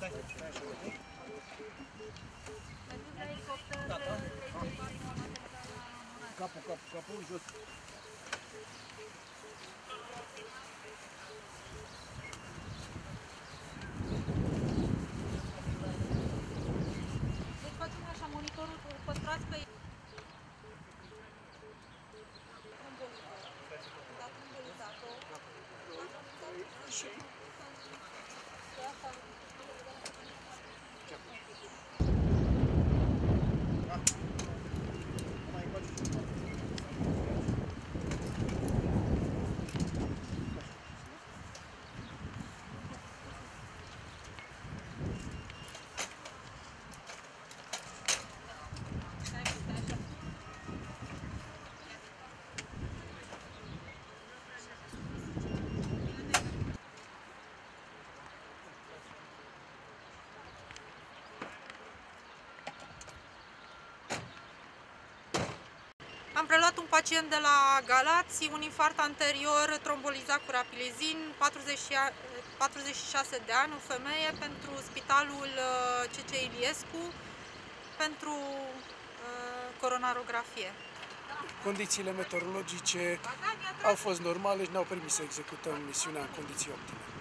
Capul jos. Deci facem așa, monitorul păstrați pe Am preluat un pacient de la Galați, un infart anterior trombolizat cu rapilezin, 46 de ani, o femeie, pentru Spitalul C.C. Iliescu, pentru coronarografie. Condițiile meteorologice au fost normale și ne-au permis să executăm misiunea în condiții optime.